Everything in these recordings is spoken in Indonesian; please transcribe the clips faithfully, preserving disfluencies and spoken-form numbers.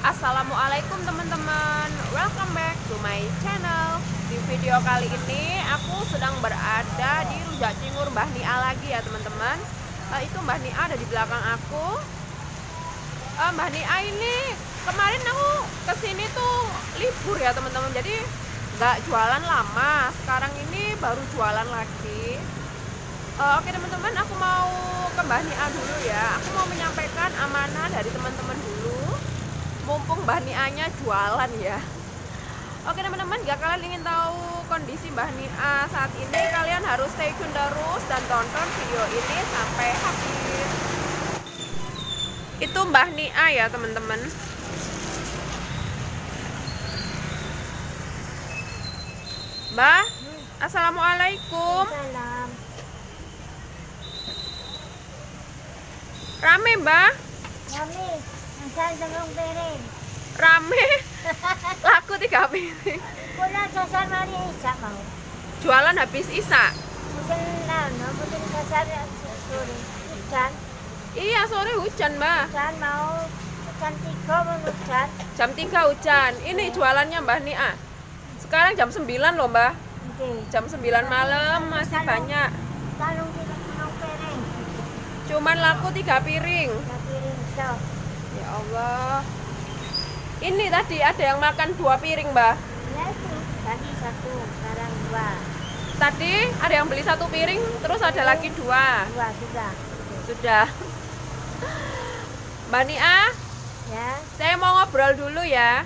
Assalamualaikum teman-teman, welcome back to my channel. Di video kali ini aku sedang berada di Rujak Cingur Mbah Nia lagi ya teman-teman. uh, Itu Mbah Nia ada di belakang aku. uh, Mbah Nia ini kemarin aku kesini tuh libur ya teman-teman, jadi nggak jualan lama. Sekarang ini baru jualan lagi. uh, Oke teman-teman, aku mau ke Mbah Nia dulu ya. Aku mau menyampaikan amanah dari teman-teman dulu, mumpung Mbah Nia-nya jualan ya. Oke teman-teman, jika kalian ingin tahu kondisi Mbah Nia saat ini, kalian harus stay tune terus dan tonton video ini sampai habis. Itu Mbah Nia ya teman-teman. Mbah, assalamualaikum. Salam. Rame Mbah? Kami asal tolong piring. Rame. Laku tiga piring. Kula sasar mari isak mau. Jualan habis isak. Mungkin lama, mungkin sasar sore. Hujan, Iya, sore hujan Mbah. hujan mau jam tiga mau hujan. Jam tiga hujan. Ini jualannya Mbah Nia. Sekarang jam sembilan loh Mbah. Oke. Jam sembilan malam masih banyak. Tolong tolong piring. Cuman laku tiga piring. Tiga piring so. Ya Allah. Ini tadi ada yang makan dua piring Mbah. Ya itu tadi satu, sekarang dua. Tadi ada yang beli satu piring, terus ada lagi dua. Dua sudah. Sudah. Mbak Nia, Ya. saya mau ngobrol dulu ya.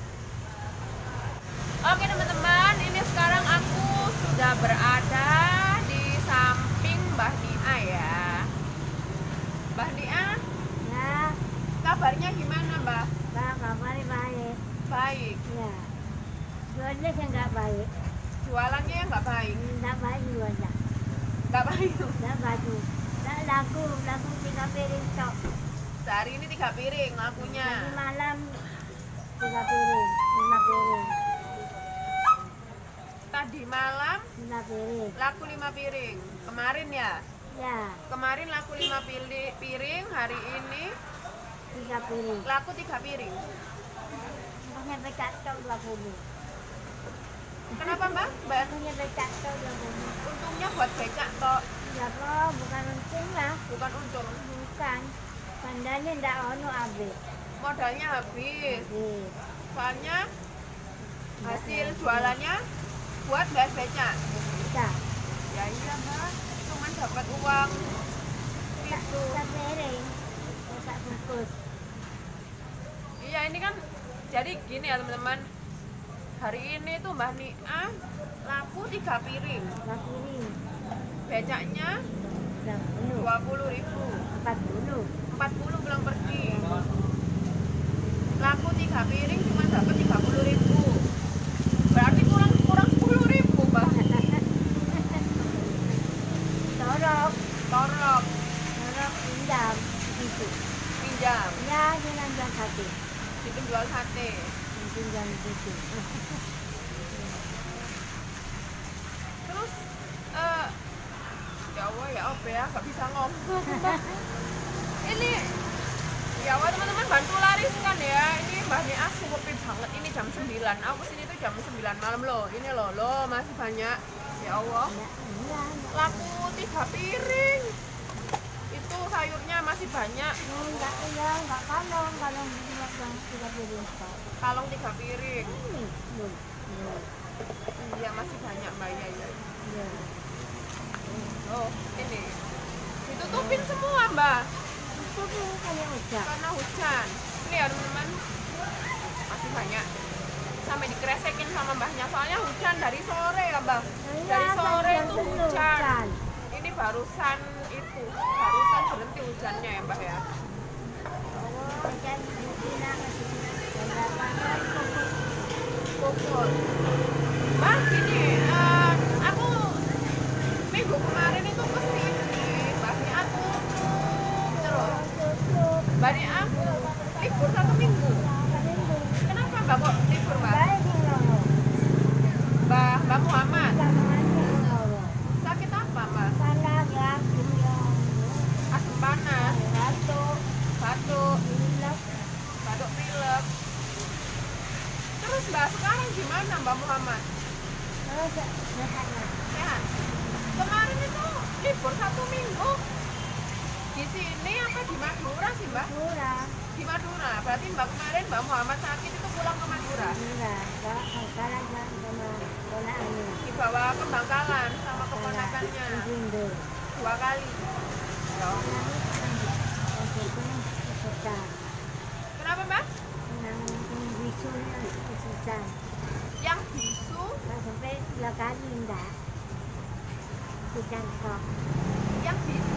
Oke teman-teman, ini sekarang aku sudah berada di samping Mbah Nia ya. Mbah Nia, Ya. kabarnya gimana Mbah? Nah, kabar baik. Baik. Ya. Jualnya yang nggak baik. Jualannya yang nggak baik. Nggak baik jualnya. Nggak baik. Nggak baju. Nggak laku, laku tiga piring tok. Sehari ini tiga piring lakunya. Tadi malam tiga piring, lima piring, Tadi malam lima piring. laku lima piring. Kemarin ya. Ya, Kemarin laku lima pili- piring, hari ini tiga piring. laku tiga piring. Punya becak tok dua puluh. Kenapa Mbak? Mbak, Punya becak tok dua puluh. untungnya buat becak toh, Ya kok, bukan untung lah, bukan untung. bukan. Pandanya ndak ono habis. Modalnya habis. Habis. Soalnya hasil jualannya buat bayar becak. Bisa. Ya iya Mbak, cuman dapat uang itu. Tiga piring. Masak bungkus. Iya ini kan, jadi gini ya teman-teman. Hari ini tuh Mbah Nia laku tiga piring. Dua piring. Becaknya Dua puluh. dua puluh ribu. Empat puluh. empat puluh pulang pergi. Laku tiga piring cuma dapat tiga puluh ribu. Berarti kurang kurang sepuluh ribu Mbak. Torok. Torok Torok pinjam. Gitu. pinjam, Ya, jangan jual sate. dipinjam sate. Pinjam gitu. Terus eh ya Allah ya apa ya, nggak bisa ngomong. Ini ya Allah teman-teman, bantu lariskan ya. Ini Mbah Nia sepi banget, ini jam sembilan. Aku sini tuh jam sembilan malam loh. Ini loh, loh masih banyak. Ya Allah. Ya, iya. Laku tiga piring. Itu sayurnya masih banyak. Oh, enggak, iya, enggak kalong, kalong buat yang tiga piring kok. Kalong tiga piring. Ini, belum. Belum. Iya masih banyak Mbak ya, ya. Iya. Oh ini ditutupin semua Mbak Itu tuh kayak udah. karena hujan. Ini ya teman-teman, masih banyak. Sampai dikeresekin sama Mbahnya, soalnya hujan dari sore ya Mbak. Dari sore itu hujan. Ini barusan itu, barusan berhenti hujannya ya Mbak ya. Oh, dan Medina, Medina. Dan lapangan pokok. Pukul. Mbak gini, eh, aku minggu kemarin itu kesini, Mbahnya aku terus. Tutup. Mbak Nia aku libur satu minggu. Seminggu. Kenapa Mbak kok libur Mbak? Baik yang loro. Mbak, Mbak Muhammad. Lapangan yang loro. Sakit apa Mbak? Panas ya, yang Asam panas, batuk, batuk, pilek, batuk pilek. Mbak sekarang gimana Mbak Muhammad? Terus sehatnya. Sehat. Kemarin itu libur satu minggu. Di sini apa di Madura sih Mbak? Kurang. Di Madura. Berarti Mbak kemarin Mbak Muhammad sakit itu pulang ke Madura. Enggak, enggak kalah sama ponakannya. Dibawa ke Bangkalan sama keponakannya. Indo. Dua kali. Ya. Kenapa Mbak? Yang bisu sampai dua kali enggak. Bukan kok. yang bisu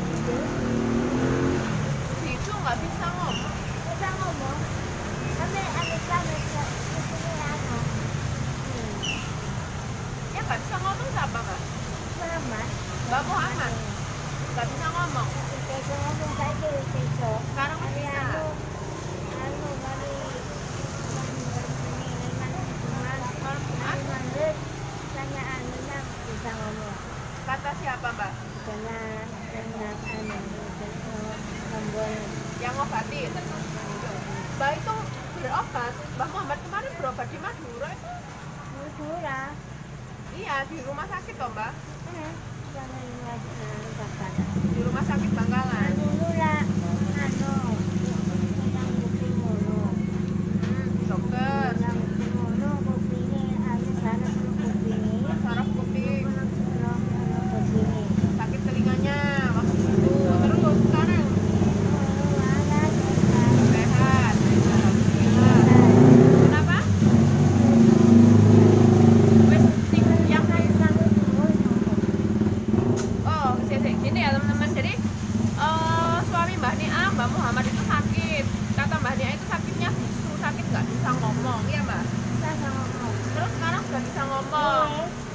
bisu nggak bisa ngomong. Bisa ngomong. Tapi ada sana itu apa? Ya nggak bisa ngomong siapa Mbak? Muhammad. Mbak Muhammad nggak bisa ngomong. Besok ngomong saja besok. Sekarang Hari bisa. anu, anu hari Malam Jumat tanya anunya bisa ngomong. kata siapa Mbak? Karena karena anu membuat Yang ngobatin. Mbak itu berobat. Mbak Muhammad kemarin berobat di Madura itu. murah. Iya di rumah sakit toh Mbak. Eh, jangan lagi dapat. Di rumah sakit Bangkalan. Anu lula, anu yang bukti mulu. Hmm, dokter. Yang bukti mulu bukti ini ada sana bukti ini. Saraf kuping. Bukti ini. Sakit telinganya waktu itu. Terus sekarang sehat. Alhamdulillah. Kenapa? Wes sing yang oh, sih gini ya teman-teman. Jadi eh, suami Mbak Nia, Mbak Muhammad itu sakit. Kata Mbak Nia itu sakitnya bisu, sakit nggak bisa ngomong, ya Mbak. Terus sekarang sudah bisa ngomong.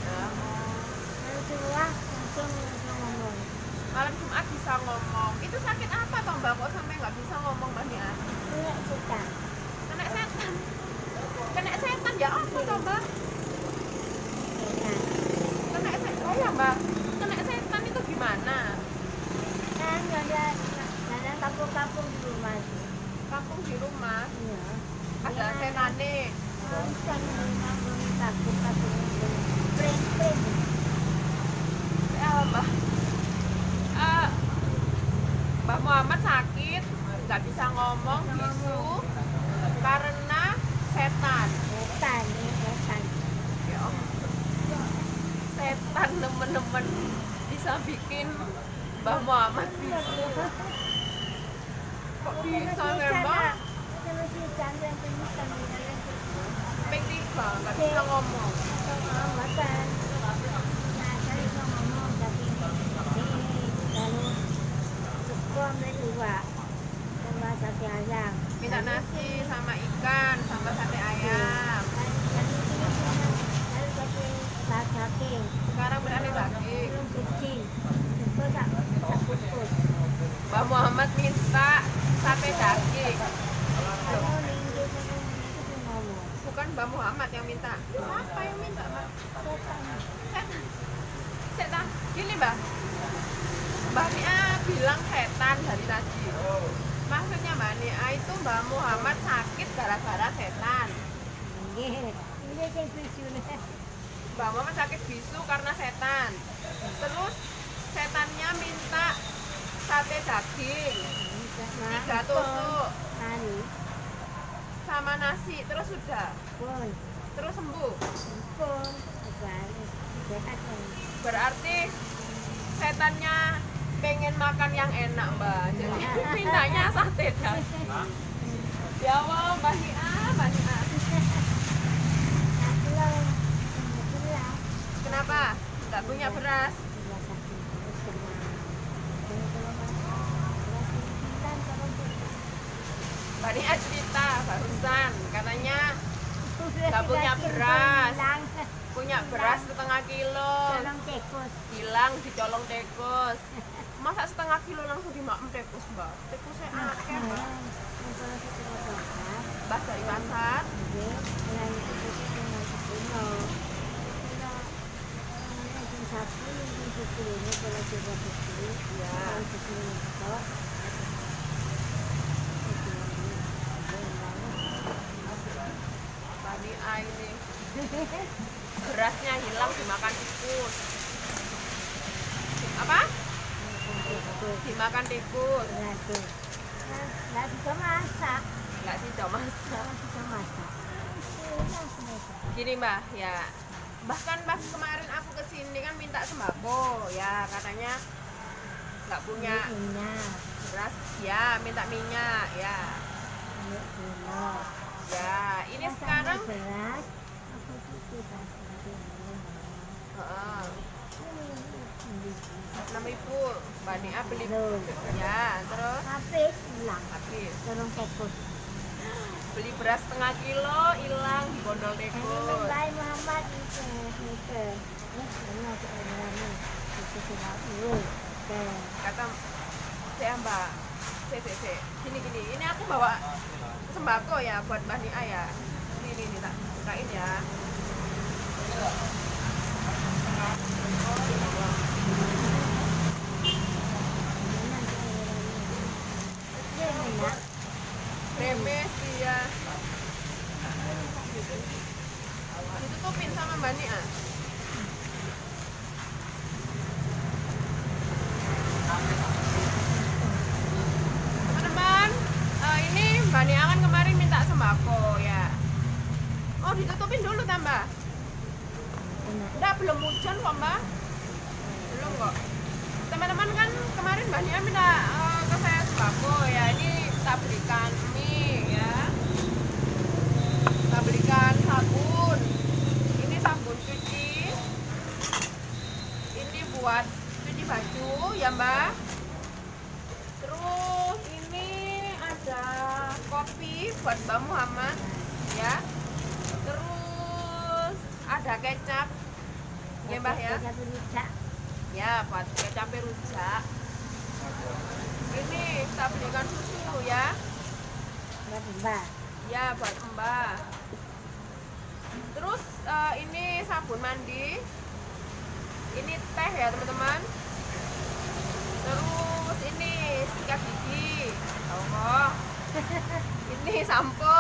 Malam Jumat bisa ngomong. Itu sakit apa toh Mbak? Kok sampai nggak bisa ngomong Mbak Nia? Kena setan. Kena setan ya apa toh Mbak? Kena setan. Oh ya Mbak. Kena setan itu gimana? Kampung-kampung di rumah. Kampung di rumah Iya. ada setane. Kampung-kampung. Pring-pring. Ya Mbak. Eh, Mbak Muhammad sakit, nggak bisa ngomong, bisu karena setan. Setan, ya, setan. Ya Allah. Setan temen-temen bisa bikin Mbak Muhammad bisu. Kok bisa ya Mbak? Ping tiga, nggak bisa ngomong. Minta nasi sama ikan sama sate ayam. Sekarang berani daging. Mbak Muhammad minta sate daging. Bukan Mbak Muhammad yang minta. Siapa yang minta Mbak? Setan. Setan. Gini Mbak. Mbak Nia bilang setan dari tadi. Maksudnya Mbak Nia itu Mbak Muhammad sakit gara-gara setan. Mbak Muhammad sakit bisu karena setan. Terus setannya minta sate daging tiga tusuk sama nasi. Terus sudah. Terus sembuh. Berarti setannya pengen makan yang enak Mbak, jadi mintanya sate daging. Ya Allah Mbak Nia, Mbak Nia. Kenapa? Nggak punya beras? Mbak Nia cerita barusan, katanya nggak punya beras. Punya beras setengah kilo, hilang dicolong tikus. Masa setengah kilo langsung dimakan tikus Mbak? Tikusnya akeh Mbak. Mbak dari pasar. Mbak Nia Berasnya hilang dimakan tikus. Apa? Dimakan tikus. Nggak bisa masak. Nggak sih coba masak. Nggak bisa masak. Gini mbak, ya bahkan pas kemarin aku kesini kan minta sembako, ya katanya nggak punya beras, ya minta minyak, ya. Ya ini sekarang beras. uh, enam ribu Mbak Nia beli, ya terus Habis hilang. habis Tolong fokus. beli beras setengah kilo hilang di Bondol Tikus. Baik Muhammad itu itu. Ini sebenarnya itu sudah dulu. Kata saya mbak, se se se, gini gini, ini aku bawa sembako ya buat Mbak Nia ya. Ini ini, ini tak bukain ya. Remes ya. Ditutupin sama Mbak Nia. Teman-teman, uh, ini Mbak Nia kan kemarin minta sembako ya. Oh ditutupin dulu tambah. Udah belum hujan kok Mbak. Belum kok. Teman-teman kan kemarin Mbak Nia minta uh, ke saya sembako ya. Ini kita belikan mie ya. Kita belikan sabun. Ini sabun cuci. Ini buat cuci baju ya Mbak. Terus ini ada kopi buat Mbak Muhammad ya. Terus ada kecap ya Mbak ya. Ya buat kecap rujak. Ini kita belikan susu ya. Buat Mbak. Ya buat Mbak. Terus uh, ini sabun mandi. Ini teh ya teman-teman. Terus ini sikat gigi. Allah. Ini sampo.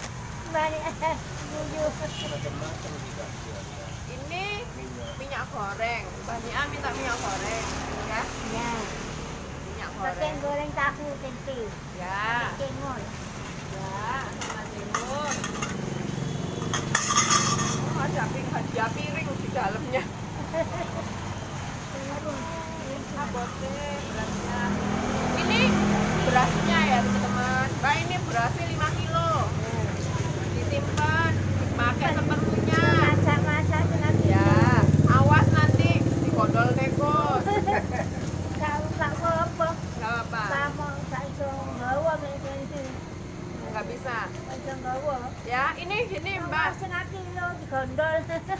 Ini minyak goreng. Mbak Nia minta minyak goreng ya. Ya. Minyak Pakai goreng. goreng tahu tempe. Ya. Cengol. Ya, sama timun. Oh, ada piring, hadiah piring di dalamnya. Abote berasnya. Ini berasnya ya teman-teman. Mbak ini berasnya lima kilo. Disimpan, dipakai seperlunya. Masak-masak nanti. Ya, awas nanti di Bondol Tikus. Tahu tak apa. Gak apa, Sama tak iso bawa gitu. nggak bisa. Iso bawa. Ya, ini gini Mbak. Setengah kilo digondol.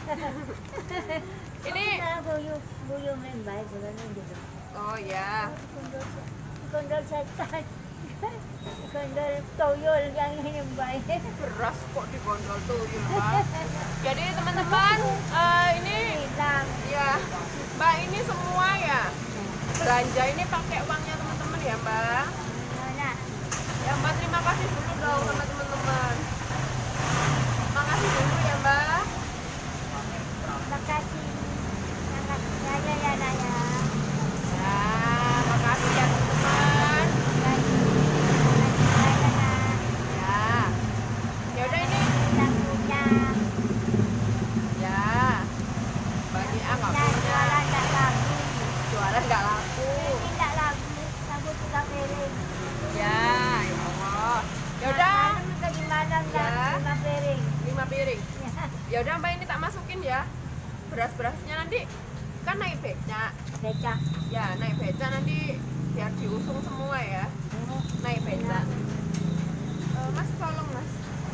Ini, buyu buyu membay bulan gitu. oh ya. Digondol digondol setan. Digondol toyol yang membay. Beras kok digondol tuyul Mbak. Jadi teman-teman, eh, ini Hilang. ya Mbak ini semua ya belanja ini pakai uangnya teman-teman ya Mbak. Mana? Ya Mbak terima kasih dulu dong sama teman-teman. Makasih dulu ya Mbak. Makasih. Makasih ya ya ya ya. ya. Ya makasih ya teman-teman. Makasih. Makasih ya ya ya. Ya. Ya udah ini. Lakunya. Ya. Mbak Nia nggak Ya punya. jualan tak laku. Jualan nggak laku. Ini tak laku. Sabut tiga piring. Ya, ya Allah. Ya udah. Nah, gimana enggak Ya. lima piring? Lima piring. Ya. Ya udah Mbak ini tak masukin ya. Beras-berasnya nanti kan naik beca. Becak. Ya, naik beca nanti biar diusung semua ya. Naik beca. Eh, mas tolong Mas.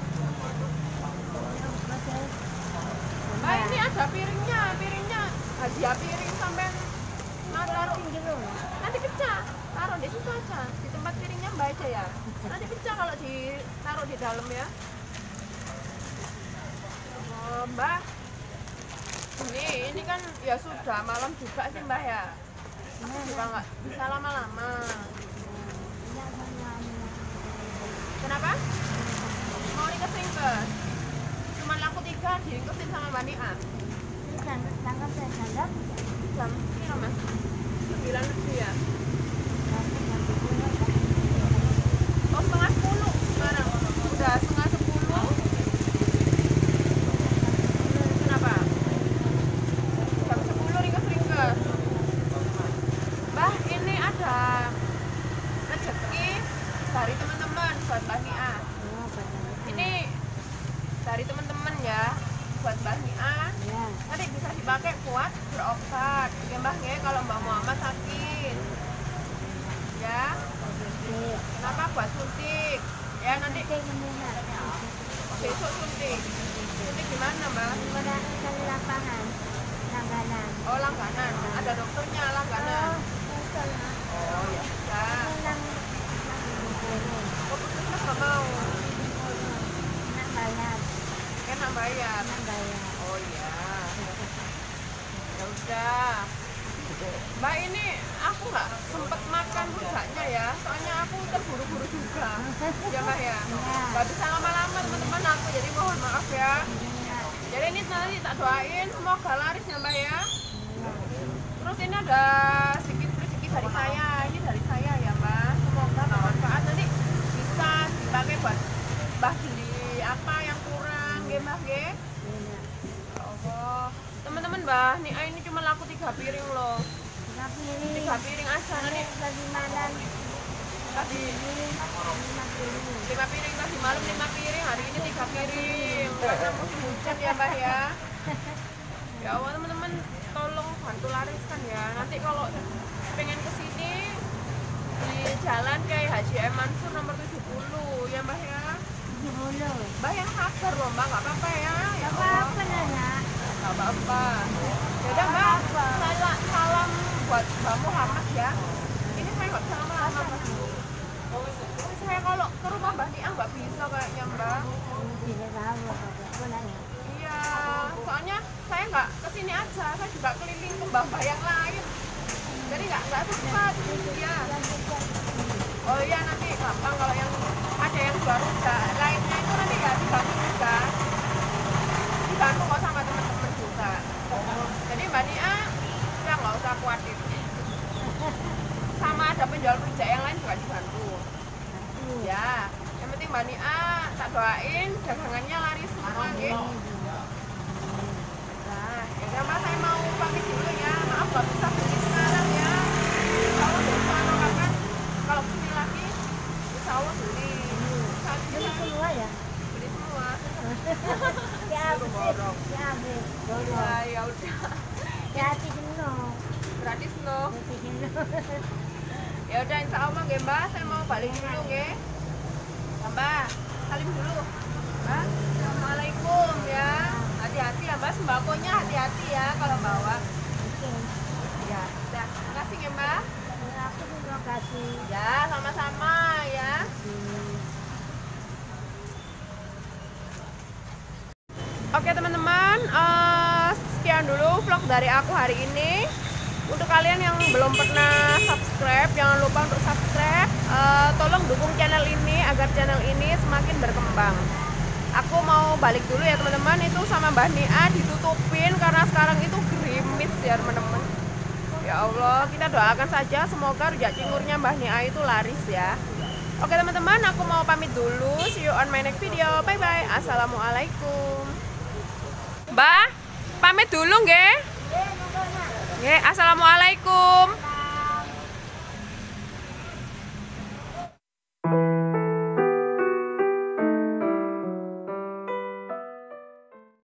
Mbak ini ada piringnya, piringnya hadiah piring sampai mau taruh nanti pecah. Taruh di situ aja, di tempat piringnya Mbak aja ya. Nanti pecah kalau ditaruh di dalam ya. Oh, Mbak. Ini, ini kan ya sudah malam juga sih Mbak ya. Aku juga nggak bisa lama-lama. Kenapa? Mau dikeringkes? Cuma laku tiga diringkesin sama Mbak Nia? Tangkap saya tangkap. Jam berapa Mas? sembilan lebih ya? Oh setengah sepuluh sekarang. Udah setengah sepuluh. Kenapa? Jam sepuluh ringkes-ringkes. Mbah, ini ada rezeki dari teman-teman buat Mbak Nia. Ini dari teman-teman ya, buat Mbak Nia. Nanti bisa dipakai buat berobat. Ya Mbah ya, kalau Mbak Muhammad sakit. Ya. Kenapa buat suntik? Ya nanti besok suntik. Suntik gimana Mbak? Dari lapangan, langganan. Oh langganan. Ada dokternya langganan. Oh ya. Nah. Oh puskesmas nggak mau. Enak bayar. Enak bayar. Enak bayar. Oh iya. Ya udah. Mbak ini aku nggak sempet makan rujaknya ya, soalnya aku terburu-buru juga. Ya Mbak ya. Nggak bisa lama-lama teman-teman aku, jadi mohon maaf ya. Jadi ini nanti tak doain semoga laris ya Mbak ya. Terus ini ada sedikit rezeki dari saya, ini dari saya ya Mbak. Semoga bermanfaat, nanti bisa dipakai buat Mbah beli apa yang kurang, ya Mbah ya. Ya Allah. Teman-teman Mbah, nih ini cuma laku tiga piring loh. Tiga piring. Tiga piring aja nanti. Tadi malam Tadi lima piring. lima piring tadi malam lima piring, hari ini tiga piring. Karena musim hujan ya Mbah ya. Ya Allah teman-teman, tolong bantu lariskan ya. Nanti kalau pengen kesini di jalan kayak Haji M Mansur nomor tujuh puluh ya Mbah ya. tujuh puluh. Mbah yang sabar loh Mbah, nggak apa-apa ya. Ya Apa apa Nana? nggak apa-apa. Yaudah Mbak, salam, salam buat Mbak Muhammad ya. Ini saya nggak bisa lama-lama Mbak. Saya kalau ke rumah Mbak Nia nggak bisa kayaknya Mbak. Tidak tahu apa nanya. Iya, soalnya saya nggak kesini aja, saya juga keliling ke mbah-mbah yang lain. Jadi nggak nggak sempat. Iya. Oh iya nanti gampang kalau yang ada yang jual rujak lainnya itu nanti ya dibantu juga. Dibantu kok sama teman-teman juga. Jadi Mbak Nia ya nggak usah khawatir. Sama ada penjual rujak yang lain juga dibantu. Ya, yang penting Mbak Nia tak doain dagangannya laris semua gitu. Nah, ya Mbak saya mau pamit dulu ya. Maaf nggak bisa beli sekarang ya. Insya Allah besok atau kapan kalau kesini lagi, insya Allah beli. Beli semua ya? Beli semua. Ya habis. borong. Ya habis. Ya, ya udah. Ya hati jenuh. Gratis no. Hati jenuh. Ya udah insya Allah ya Mbak, saya mau balik dulu ya. Mbak, salim dulu. Mbak, assalamualaikum ya. Hati-hati ya Mbak, sembakonya hati-hati ya kalau bawa. Oke. Ya, udah. Terima kasih ya Mbak. Aku terima kasih. Ya, sama-sama ya. Oke teman-teman, uh, sekian dulu vlog dari aku hari ini. Untuk kalian yang belum pernah subscribe, jangan lupa untuk subscribe. uh, Tolong dukung channel ini agar channel ini semakin berkembang. Aku mau balik dulu ya teman-teman. Itu sama Mbak Nia ditutupin karena sekarang itu gerimis ya teman-teman. Ya Allah, kita doakan saja semoga rujak cingurnya Mbak Nia itu laris ya. Oke teman-teman, aku mau pamit dulu. See you on my next video. Bye bye. Assalamualaikum. Mbak, pamit dulu nggih. Nggih, assalamualaikum.